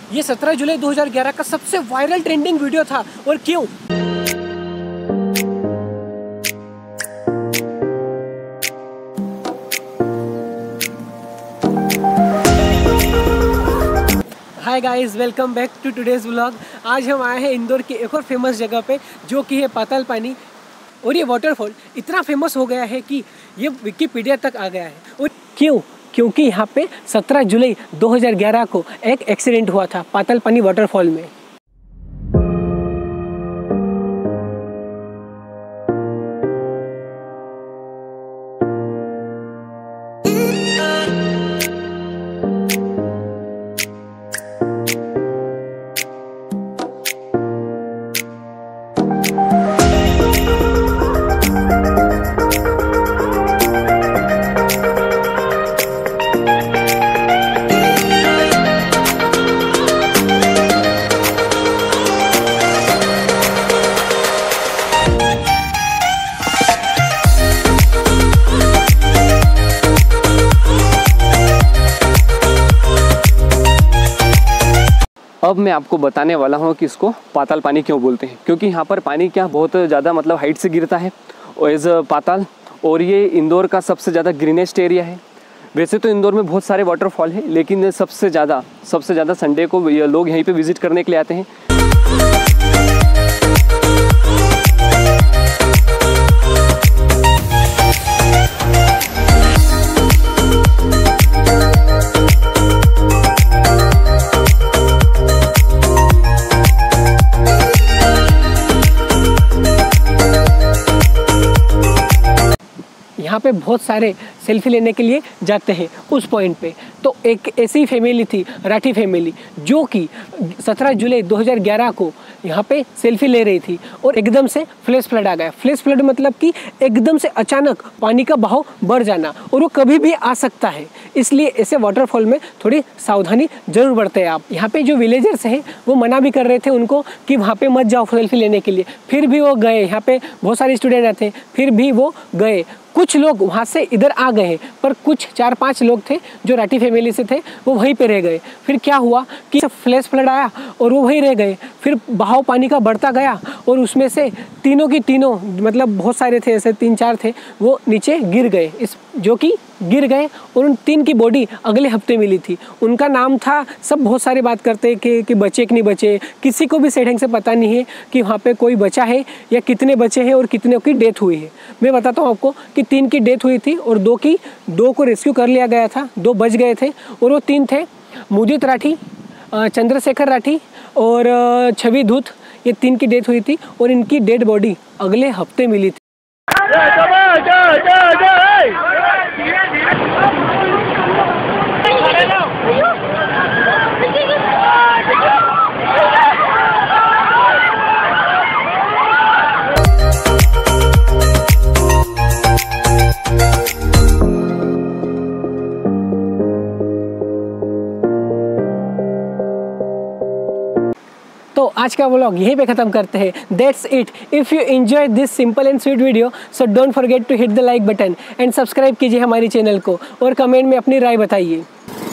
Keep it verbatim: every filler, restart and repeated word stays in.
ये सत्रह जुलाई दो हज़ार ग्यारह का सबसे वायरल ट्रेंडिंग वीडियो था। और क्यों? Hi guys, welcome back to today's vlog. आज हम आए हैं इंदौर की एक और फेमस जगह पे, जो कि है पाताल पानी। और ये वाटरफॉल इतना फेमस हो गया है कि ये विकिपीडिया तक आ गया है। और क्यों? क्योंकि यहाँ पे सत्रह जुलाई दो हज़ार ग्यारह को एक एक्सीडेंट हुआ था पाताल पानी वाटरफॉल में। अब मैं आपको बताने वाला हूँ कि इसको पाताल पानी क्यों बोलते हैं। क्योंकि यहाँ पर पानी क्या बहुत ज़्यादा मतलब हाइट से गिरता है एज पाताल, और ये इंदौर का सबसे ज़्यादा ग्रीनेस्ट एरिया है। वैसे तो इंदौर में बहुत सारे वाटरफॉल हैं, लेकिन सबसे ज़्यादा सबसे ज़्यादा संडे को लोग यहीं पे विज़िट करने के लिए आते हैं। यहाँ पे बहुत सारे सेल्फी लेने के लिए जाते हैं उस पॉइंट पे। तो एक ऐसी फैमिली थी, राठी फैमिली, जो कि सत्रह जुलाई दो हज़ार ग्यारह को यहाँ पे सेल्फी ले रही थी और एकदम से फ्लैश फ्लड आ गया। फ्लैश फ्लड मतलब कि एकदम से अचानक पानी का बहाव बढ़ जाना, और वो कभी भी आ सकता है। इसलिए ऐसे वाटरफॉल में थोड़ी सावधानी जरूर बरतें आप। यहाँ पे जो विलेजर्स हैं वो मना भी कर रहे थे उनको कि वहाँ पे मत जाओ सेल्फी लेने के लिए, फिर भी वो गए। यहाँ पे बहुत सारे स्टूडेंट आते, फिर भी वो गए। कुछ लोग वहाँ से इधर आ गए, पर कुछ चार पांच लोग थे जो राठी फैमिली से थे, वो वहीं पे रह गए। फिर क्या हुआ कि फ्लैश फ्लड आया और वो वहीं रह गए। फिर बहाव पानी का बढ़ता गया और उसमें से तीनों की तीनों, मतलब बहुत सारे थे, ऐसे तीन चार थे, वो नीचे गिर गए। इस जो कि गिर गए और उन तीन की बॉडी अगले हफ्ते मिली थी। उनका नाम था, सब बहुत सारी बात करते कि, कि बचे कि नहीं बचे। किसी को भी सेटिंग से पता नहीं है कि वहाँ पे कोई बचा है या कितने बचे हैं और कितने की डेथ हुई है। मैं बताता हूँ आपको कि तीन की डेथ हुई थी और दो की दो को रेस्क्यू कर लिया गया था, दो बच गए थे। और वो तीन थे मुदित राठी, चंद्रशेखर राठी और छवि धूत। ये तीन की डेथ हुई थी और इनकी डेड बॉडी अगले हफ्ते मिली थी। तो आज का व्लॉग यहीं पे खत्म करते हैं। That's it. If you enjoy this simple and sweet video, so don't forget to hit the like button and subscribe कीजिए हमारी चैनल को, और कमेंट में अपनी राय बताइए।